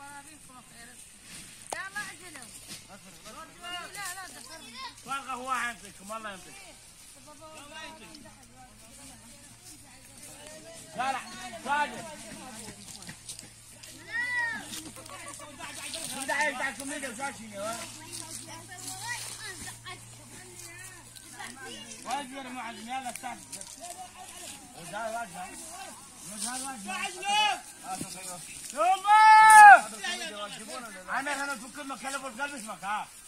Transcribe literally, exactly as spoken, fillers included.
يلا اجلوا. لا لا دخلوا. فرقه هو ينطيكم والله ينطيك. لا لا صادق. كده عايز تعكم لي ده شاشيني ها. واجي انا مع يلا استنى. وجاي واجي. وجاي واجي. يلا. انا انا فكر مكلف القلب اسمك ها.